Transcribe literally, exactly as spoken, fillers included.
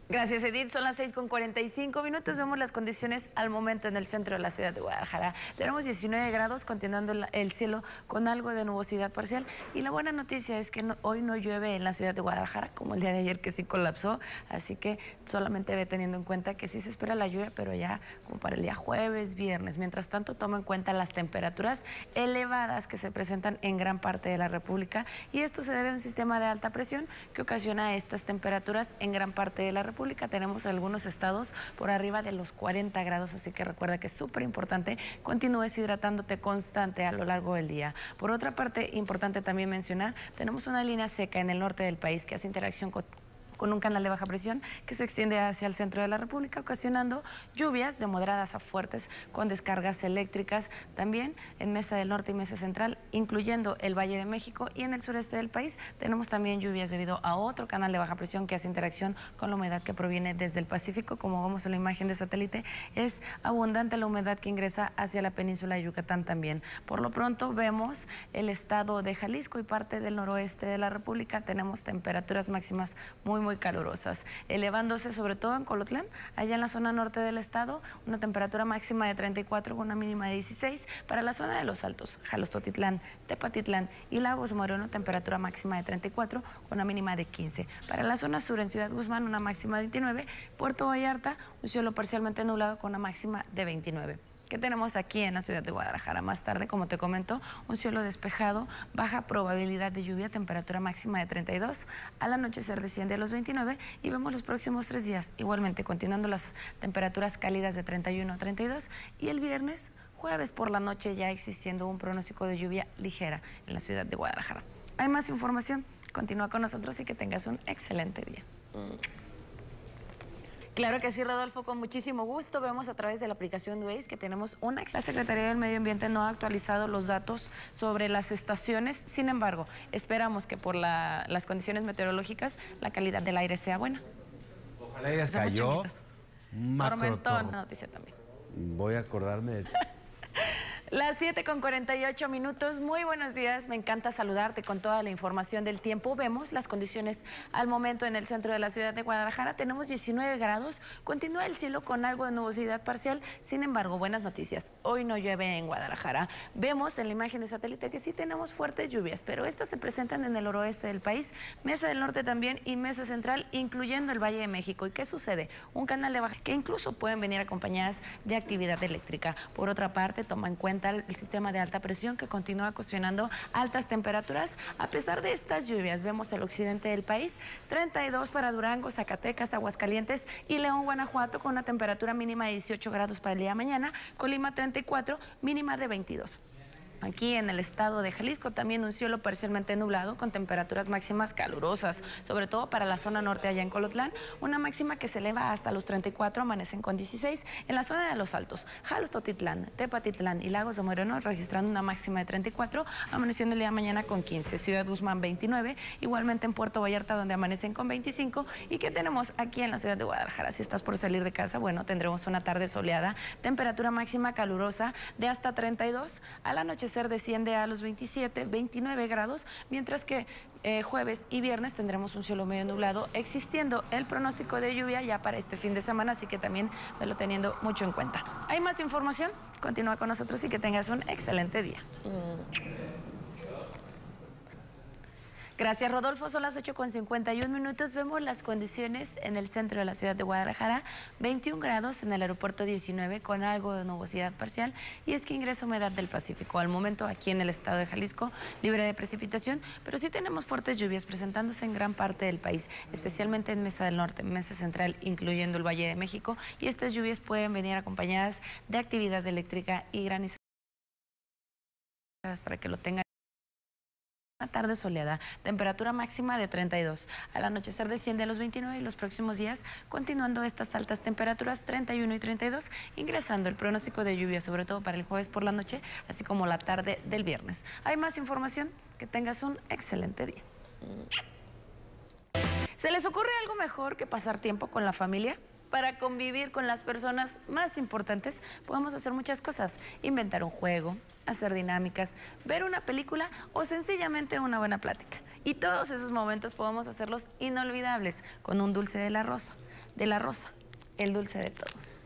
Gracias, Edith. Son las seis con cuarenta y cinco minutos. Vemos las condiciones al momento en el centro de la ciudad de Guadalajara. Tenemos diecinueve grados, continuando el cielo con algo de nubosidad parcial. Y la buena noticia es que no, hoy no llueve en la ciudad de Guadalajara, como el día de ayer que sí colapsó. Así que solamente ve teniendo en cuenta que sí se espera la lluvia, pero ya como para el día jueves, viernes. Mientras tanto, toma en cuenta las temperaturas elevadas que se presentan en gran parte de la República. Y esto se debe a un sistema de alta presión que ocasiona estas temperaturas en gran parte de la República. Tenemos algunos estados por arriba de los cuarenta grados, así que recuerda que es súper importante continúes hidratándote constante a lo largo del día. Por otra parte, importante también mencionar, tenemos una línea seca en el norte del país que hace interacción con con un canal de baja presión que se extiende hacia el centro de la República, ocasionando lluvias de moderadas a fuertes con descargas eléctricas también en Mesa del Norte y Mesa Central, incluyendo el Valle de México, y en el sureste del país tenemos también lluvias debido a otro canal de baja presión que hace interacción con la humedad que proviene desde el Pacífico. Como vemos en la imagen de satélite, es abundante la humedad que ingresa hacia la península de Yucatán también. Por lo pronto vemos el estado de Jalisco y parte del noroeste de la República. Tenemos temperaturas máximas muy, muy muy calurosas, elevándose sobre todo en Colotlán, allá en la zona norte del estado, una temperatura máxima de treinta y cuatro con una mínima de dieciséis. Para la zona de los Altos, Jalostotitlán, Tepatitlán y Lagos Moreno, temperatura máxima de treinta y cuatro con una mínima de quince. Para la zona sur, en Ciudad Guzmán, una máxima de veintinueve. Puerto Vallarta, un cielo parcialmente nublado con una máxima de veintinueve. ¿Qué tenemos aquí en la ciudad de Guadalajara? Más tarde, como te comento, un cielo despejado, baja probabilidad de lluvia, temperatura máxima de treinta y dos. Al anochecer desciende a los veintinueve y vemos los próximos tres días, igualmente continuando las temperaturas cálidas de treinta y uno a treinta y dos. Y el viernes, jueves por la noche, ya existiendo un pronóstico de lluvia ligera en la ciudad de Guadalajara. Hay más información, continúa con nosotros y que tengas un excelente día. Mm. Claro que sí, Rodolfo, con muchísimo gusto. Vemos a través de la aplicación Waze que tenemos una... La Secretaría del Medio Ambiente no ha actualizado los datos sobre las estaciones. Sin embargo, esperamos que por la, las condiciones meteorológicas la calidad del aire sea buena. Ojalá ya cayó un tormentón. Noticia también. Voy a acordarme de... Las siete con cuarenta y ocho minutos, muy buenos días, me encanta saludarte con toda la información del tiempo. Vemos las condiciones al momento en el centro de la ciudad de Guadalajara, tenemos diecinueve grados, continúa el cielo con algo de nubosidad parcial, sin embargo, buenas noticias, hoy no llueve en Guadalajara. Vemos en la imagen de satélite que sí tenemos fuertes lluvias, pero estas se presentan en el noroeste del país, Mesa del Norte también y Mesa Central, incluyendo el Valle de México. ¿Y qué sucede? Un canal de baja que incluso pueden venir acompañadas de actividad eléctrica. Por otra parte, toma en cuenta el sistema de alta presión que continúa ocasionando altas temperaturas. A pesar de estas lluvias, vemos el occidente del país, treinta y dos para Durango, Zacatecas, Aguascalientes y León, Guanajuato, con una temperatura mínima de dieciocho grados para el día de mañana, Colima treinta y cuatro, mínima de veintidós. Aquí en el estado de Jalisco también un cielo parcialmente nublado con temperaturas máximas calurosas, sobre todo para la zona norte allá en Colotlán, una máxima que se eleva hasta los treinta y cuatro, amanecen con dieciséis. En la zona de los Altos, Jalostotitlán, Tepatitlán y Lagos de Moreno registrando una máxima de treinta y cuatro, amaneciendo el día de mañana con quince. Ciudad Guzmán veintinueve, igualmente en Puerto Vallarta donde amanecen con veinticinco. ¿Y qué tenemos aquí en la ciudad de Guadalajara? Si estás por salir de casa, bueno, tendremos una tarde soleada, temperatura máxima calurosa de hasta treinta y dos, a la noche desciende a los veintisiete, veintinueve grados, mientras que eh, jueves y viernes tendremos un cielo medio nublado, existiendo el pronóstico de lluvia ya para este fin de semana, así que también me lo teniendo mucho en cuenta. ¿Hay más información? Continúa con nosotros y que tengas un excelente día. Mm. Gracias, Rodolfo. Son las ocho con cincuenta y un minutos. Vemos las condiciones en el centro de la ciudad de Guadalajara. veintiún grados en el aeropuerto, diecinueve, con algo de nubosidad parcial. Y es que ingresa humedad del Pacífico. Al momento, aquí en el estado de Jalisco, libre de precipitación, pero sí tenemos fuertes lluvias presentándose en gran parte del país, especialmente en Mesa del Norte, Mesa Central, incluyendo el Valle de México. Y estas lluvias pueden venir acompañadas de actividad eléctrica y granizadas, para que lo tengan. Una tarde soleada, temperatura máxima de treinta y dos. Al anochecer desciende a los veintinueve y los próximos días, continuando estas altas temperaturas, treinta y uno y treinta y dos, ingresando el pronóstico de lluvia, sobre todo para el jueves por la noche, así como la tarde del viernes. Hay más información, que tengas un excelente día. ¿Se les ocurre algo mejor que pasar tiempo con la familia? Para convivir con las personas más importantes, podemos hacer muchas cosas. Inventar un juego, hacer dinámicas, ver una película o sencillamente una buena plática. Y todos esos momentos podemos hacerlos inolvidables con un dulce de la rosa. de la rosa, el dulce de todos.